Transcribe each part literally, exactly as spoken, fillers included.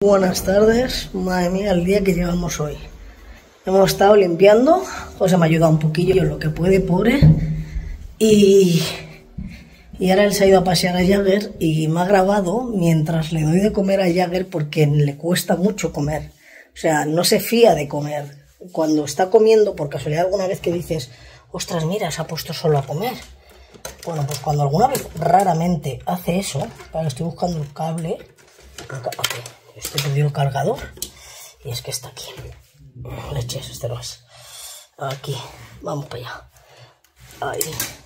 buenas tardes. Madre mía, el día que llevamos hoy. Hemos estado limpiando. José me ha ayudado un poquillo en lo que puede, pobre. Y, y ahora él se ha ido a pasear a Jagger y me ha grabado mientras le doy de comer a Jagger porque le cuesta mucho comer. O sea, no se fía de comer. Cuando está comiendo, por casualidad alguna vez que dices, ostras, mira, se ha puesto solo a comer. Bueno, pues cuando alguna vez raramente hace eso, para estoy buscando el cable, okay, estoy perdiendo el cargador y es que está aquí. Leches, este no es. Aquí, vamos para allá. Ahí.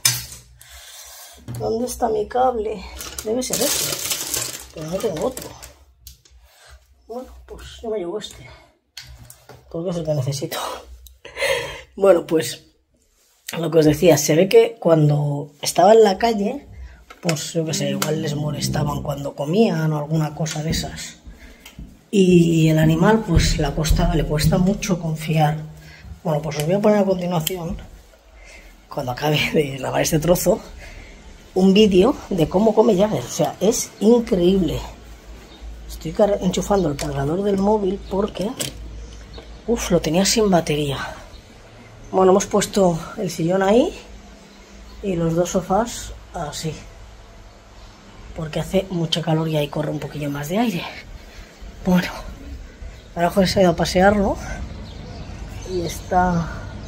¿Dónde está mi cable? Debe ser este, pero no tengo otro. Bueno, pues yo me llevo este, porque es el que necesito. Bueno, pues lo que os decía, se ve que cuando estaba en la calle, pues yo qué sé, igual les molestaban cuando comían o alguna cosa de esas. Y el animal, pues la costa, le cuesta mucho confiar. Bueno, pues os voy a poner a continuación, cuando acabe de lavar este trozo, un vídeo de cómo come Jagger. O sea, es increíble. Estoy enchufando el cargador del móvil porque, uff, lo tenía sin batería. Bueno, hemos puesto el sillón ahí y los dos sofás así, porque hace mucha calor y ahí corre un poquillo más de aire. Bueno, ahora José se ha ido a pasearlo y está...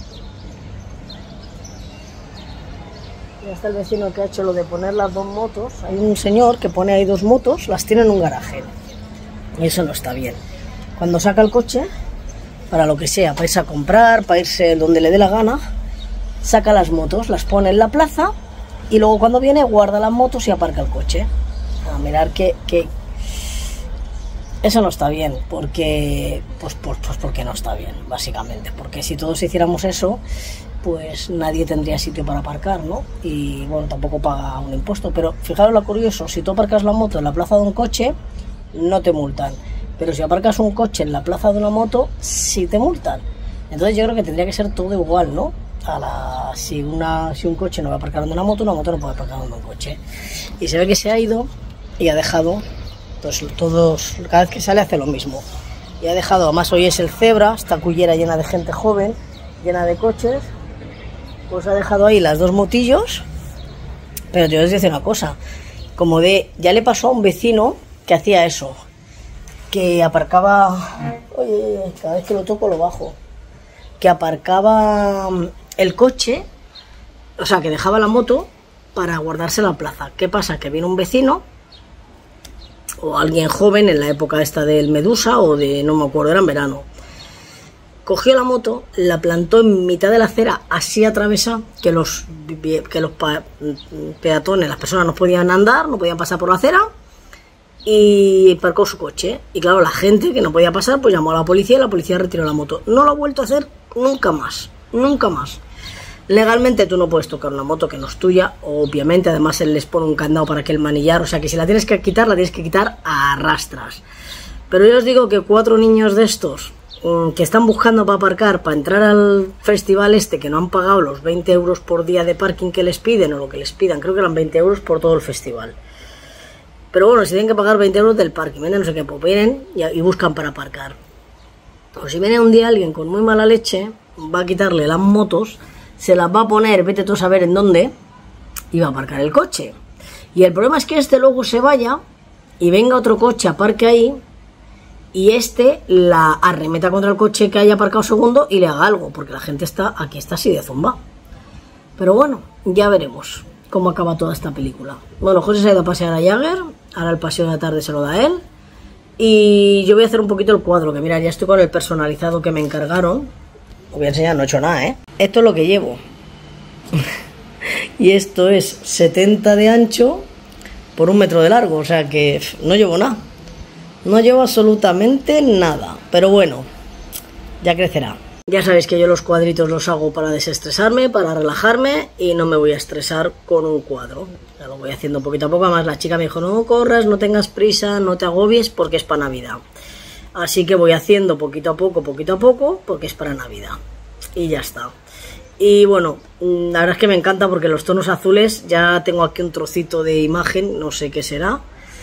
Ya está el vecino que ha hecho lo de poner las dos motos. Hay un señor que pone ahí dos motos, las tiene en un garaje y eso no está bien. Cuando saca el coche, para lo que sea, para irse a comprar, para irse donde le dé la gana, saca las motos, las pone en la plaza y luego cuando viene guarda las motos y aparca el coche. A mirar que, que eso no está bien, porque pues, pues, pues porque no está bien, básicamente, porque si todos hiciéramos eso, pues nadie tendría sitio para aparcar, ¿no? Y bueno, tampoco paga un impuesto, pero fijaros lo curioso, si tú aparcas la moto en la plaza de un coche, no te multan. Pero si aparcas un coche en la plaza de una moto, sí te multan. Entonces yo creo que tendría que ser todo igual, ¿no? A la, si, una, si un coche no va a aparcar donde una moto, una moto no puede aparcar donde un coche. Y se ve que se ha ido y ha dejado, pues todos, cada vez que sale hace lo mismo. Y ha dejado, además hoy es el Cebra, esta cullera llena de gente joven, llena de coches, pues ha dejado ahí las dos motillos. Pero yo les decía una cosa, como de, ya le pasó a un vecino que hacía eso, que aparcaba, oye, cada vez que lo toco lo bajo, que aparcaba el coche, o sea, que dejaba la moto para guardarse en la plaza. ¿Qué pasa? Que viene un vecino o alguien joven en la época esta del Medusa o de, no me acuerdo, era en verano, cogió la moto, la plantó en mitad de la acera, así atravesada, que los, que los peatones, las personas no podían andar, no podían pasar por la acera, y aparcó su coche. Y claro, la gente que no podía pasar, pues llamó a la policía y la policía retiró la moto. No lo ha vuelto a hacer nunca más, nunca más. Legalmente tú no puedes tocar una moto que no es tuya, obviamente, además él les pone un candado para que el manillar, o sea que si la tienes que quitar, la tienes que quitar a arrastras. Pero yo os digo que cuatro niños de estos, que están buscando para aparcar, para entrar al festival este, que no han pagado los veinte euros por día de parking que les piden, o lo que les pidan, creo que eran veinte euros por todo el festival. Pero bueno, si tienen que pagar veinte euros del parking, vienen no sé qué, pues vienen y, y buscan para aparcar. O si viene un día alguien con muy mala leche, va a quitarle las motos, se las va a poner, vete tú a saber en dónde, y va a aparcar el coche. Y el problema es que este luego se vaya y venga otro coche, aparque ahí, y este la arremeta contra el coche que haya aparcado segundo y le haga algo, porque la gente está aquí, está así de zumba. Pero bueno, ya veremos cómo acaba toda esta película. Bueno, José se ha ido a pasear a Jagger, ahora el paseo de la tarde se lo da él, y yo voy a hacer un poquito el cuadro, que mira, ya estoy con el personalizado que me encargaron. Os voy a enseñar, no he hecho nada, ¿eh? Esto es lo que llevo. Y esto es setenta de ancho por un metro de largo, o sea que no llevo nada. No llevo absolutamente nada, pero bueno, ya crecerá. Ya sabéis que yo los cuadritos los hago para desestresarme, para relajarme, y no me voy a estresar con un cuadro. Ya lo voy haciendo poquito a poco. Además la chica me dijo, no corras, no tengas prisa, no te agobies porque es para Navidad. Así que voy haciendo poquito a poco, poquito a poco, porque es para Navidad. Y ya está. Y bueno, la verdad es que me encanta porque los tonos azules, ya tengo aquí un trocito de imagen, no sé qué será.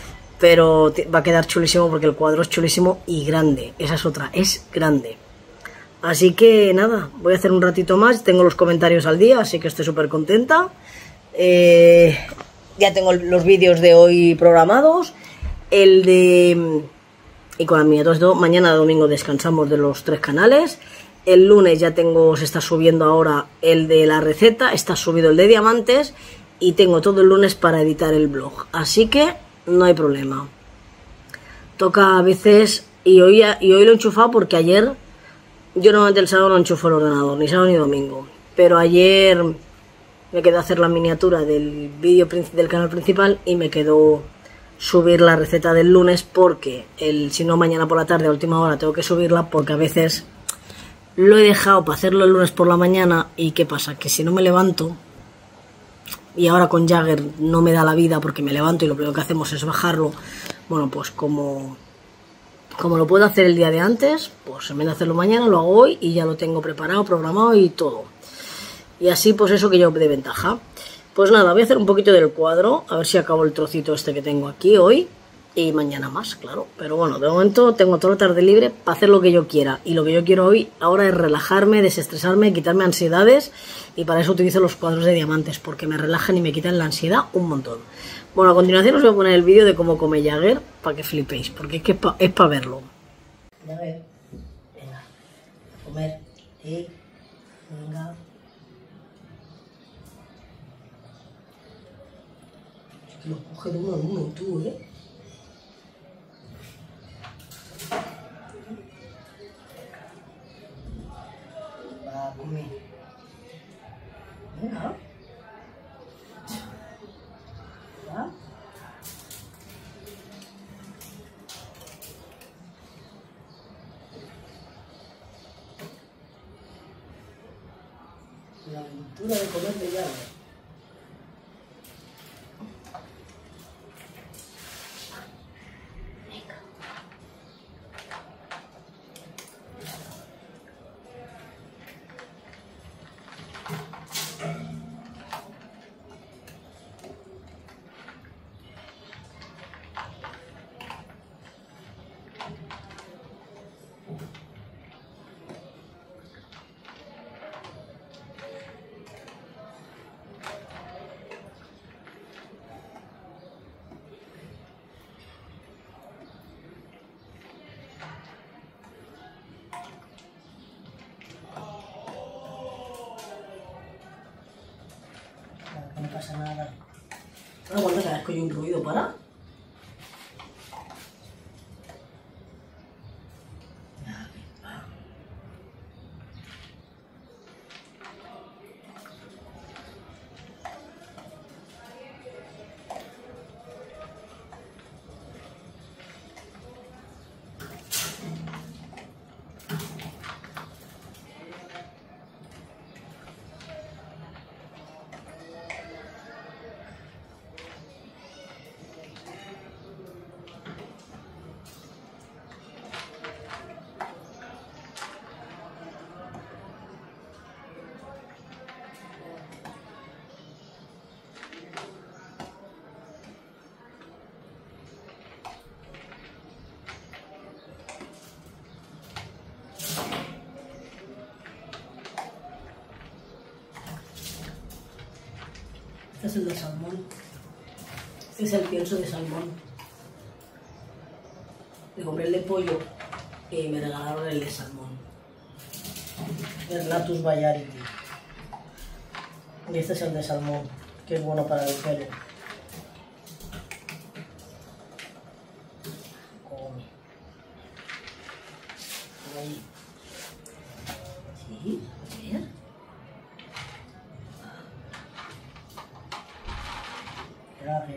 pero va a quedar chulísimo porque el cuadro es chulísimo y grande. Esa es otra, es grande. Así que nada, voy a hacer un ratito más. Tengo los comentarios al día, así que estoy súper contenta. Eh, ya tengo los vídeos de hoy programados. El de... Y con la mía, todo, mañana domingo descansamos de los tres canales. El lunes ya tengo, se está subiendo ahora el de la receta, está subido el de diamantes y tengo todo el lunes para editar el blog. Así que no hay problema. Toca a veces, y hoy, y hoy lo he enchufado porque ayer, yo normalmente el sábado no enchufo el ordenador, ni sábado ni domingo. Pero ayer me quedó hacer la miniatura del vídeo del canal principal y me quedó subir la receta del lunes porque el, si no mañana por la tarde a última hora tengo que subirla porque a veces lo he dejado para hacerlo el lunes por la mañana y ¿qué pasa? Que si no me levanto y ahora con Jagger no me da la vida porque me levanto y lo primero que hacemos es bajarlo, bueno pues como, como lo puedo hacer el día de antes, pues en vez de hacerlo mañana lo hago hoy y ya lo tengo preparado, programado y todo. Y así pues eso que yo de ventaja. Pues nada, voy a hacer un poquito del cuadro, a ver si acabo el trocito este que tengo aquí hoy y mañana más, claro. Pero bueno, de momento tengo toda la tarde libre para hacer lo que yo quiera. Y lo que yo quiero hoy ahora es relajarme, desestresarme, quitarme ansiedades y para eso utilizo los cuadros de diamantes porque me relajan y me quitan la ansiedad un montón. Bueno, a continuación os voy a poner el vídeo de cómo come Jagger para que flipéis, porque es que es para es pa verlo. Jagger, venga, a comer, ¿eh? Venga. Lo coge de uno en uno, tú, ¿eh? Va a comer. Venga. ¿Va? La aventura de comer de Jagger. No pasa nada. Ahora cuando cada vez que oye un ruido para. Este es el de salmón. Este es el pienso de salmón. Le compré el de pollo y me regalaron el de salmón. El Latus Bayarity. Y este es el de salmón, que es bueno para el pelo. Come. Ahí. Sí, a ver. Gracias.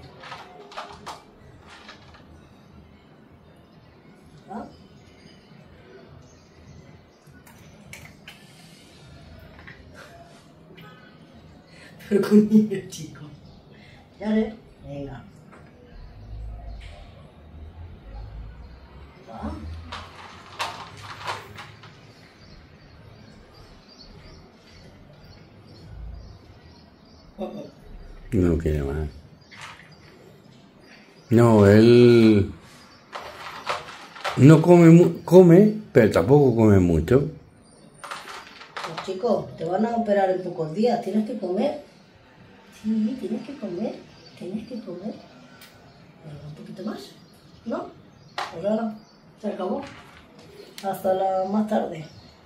¿Ah? Pero con niños, chico. Ya ves. Venga. ¿Ah? No quiere más. No, él no come, come, pero tampoco come mucho. Pues chico, te van a operar en pocos días, tienes que comer. Sí, tienes que comer, tienes que comer. ¿Un poquito más? ¿No? Pues ahora, se acabó. Hasta la más tarde.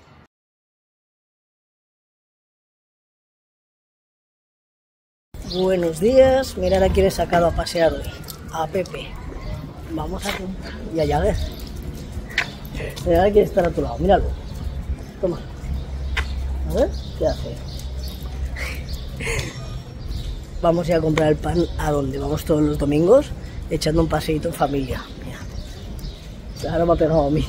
Buenos días, mirad a quién he sacado a pasear hoy. A Pepe. Vamos a comprar. Y a Jagger. Mirad a quién está a tu lado, míralo. Toma. A ver, ¿qué hace? Vamos a ir a comprar el pan a donde vamos todos los domingos, echando un paseíto en familia. Mira. Ahora me ha pegado a mí.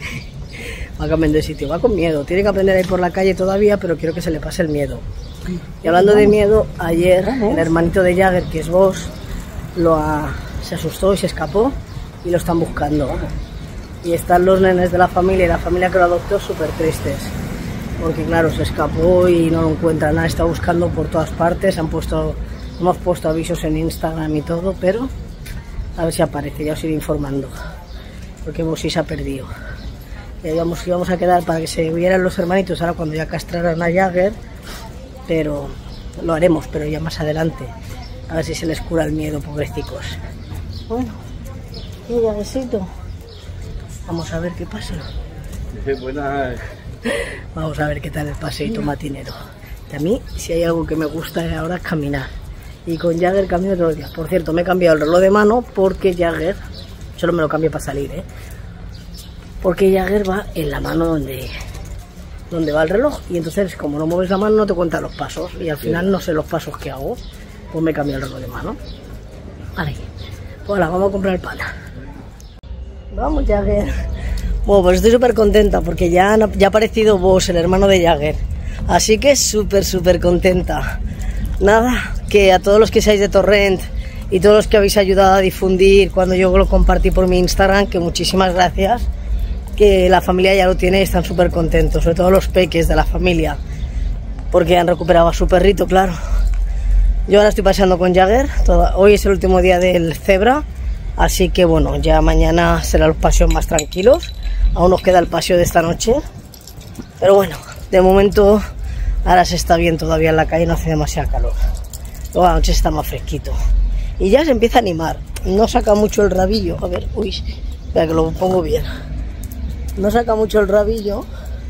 Va a cambiar de sitio, va con miedo. Tiene que aprender a ir por la calle todavía, pero quiero que se le pase el miedo. Y hablando de miedo, ayer el hermanito de Jagger, que es vos, lo ha, se asustó y se escapó y lo están buscando. Y están los nenes de la familia y la familia que lo adoptó súper tristes. Porque claro, se escapó y no lo encuentran nada, está buscando por todas partes, han puesto, hemos puesto avisos en Instagram y todo, pero a ver si aparece, ya os iré informando. Porque vos sí se ha perdido. Ya íbamos, íbamos a quedar para que se vieran los hermanitos ahora cuando ya castraran a Jagger. Pero lo haremos, pero ya más adelante, a ver si se les cura el miedo, pobrecicos. Bueno, y Jaggercito, vamos a ver qué pasa. Buenas. Vamos a ver qué tal el paseíto matinero. Y a mí, si hay algo que me gusta ahora es caminar. Y con Jagger camino todos los días. Por cierto, me he cambiado el reloj de mano porque Jagger, solo me lo cambio para salir, ¿eh? Porque Jagger va en la mano donde... donde va el reloj, y entonces como no mueves la mano no te cuentan los pasos y al final sí. No sé los pasos que hago, pues me cambio el reloj de mano. Vale, pues ahora vamos a comprar el pan. Vamos, Jagger. Bueno, pues estoy súper contenta porque ya, ya ha aparecido vos, el hermano de Jagger, así que súper súper contenta. Nada, que a todos los que seáis de Torrent y todos los que habéis ayudado a difundir cuando yo lo compartí por mi Instagram, que muchísimas gracias. Que la familia ya lo tiene y están súper contentos, sobre todo los peques de la familia, porque han recuperado a su perrito, claro. Yo ahora estoy paseando con Jagger, toda, hoy es el último día del cebra, así que bueno, ya mañana serán los paseos más tranquilos, aún nos queda el paseo de esta noche, pero bueno, de momento ahora se está bien todavía en la calle, no hace demasiado calor, luego la noche está más fresquito, y ya se empieza a animar, no saca mucho el rabillo, a ver, uy, espera que lo pongo bien. No saca mucho el rabillo,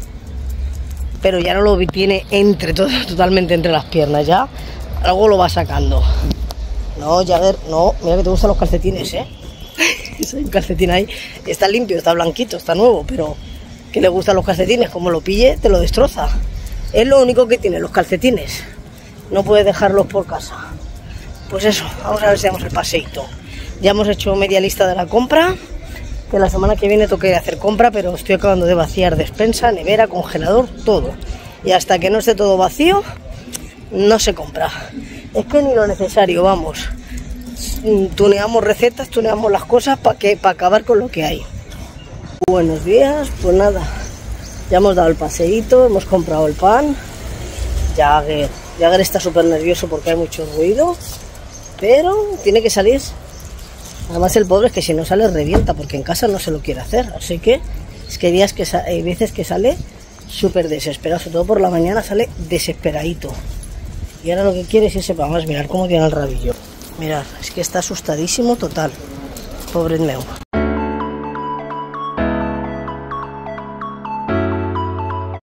pero ya no lo tiene entre todo, totalmente entre las piernas, ya algo lo va sacando. No, Jagger, no, mira que te gustan los calcetines, ¿eh? Hay un calcetín ahí, está limpio, está blanquito, está nuevo, pero que le gustan los calcetines, como lo pille, te lo destroza. Es lo único que tiene, los calcetines, no puedes dejarlos por casa. Pues eso, vamos a ver si damos el paseíto. Ya hemos hecho media lista de la compra. Que la semana que viene toque hacer compra, pero estoy acabando de vaciar despensa, nevera, congelador, todo. Y hasta que no esté todo vacío, no se compra. Es que ni lo necesario, vamos. Tuneamos recetas, tuneamos las cosas para que para acabar con lo que hay. Buenos días, pues nada. Ya hemos dado el paseíto, hemos comprado el pan. Jagger, Jagger está súper nervioso porque hay mucho ruido, pero tiene que salir. Además el pobre es que si no sale revienta, porque en casa no se lo quiere hacer, así que es que hay días que hay veces que sale súper desesperado, sobre todo por la mañana sale desesperadito. Y ahora lo que quiere es ese, vamos a mirar cómo tiene el rabillo. Mirad, es que está asustadísimo total, pobre león.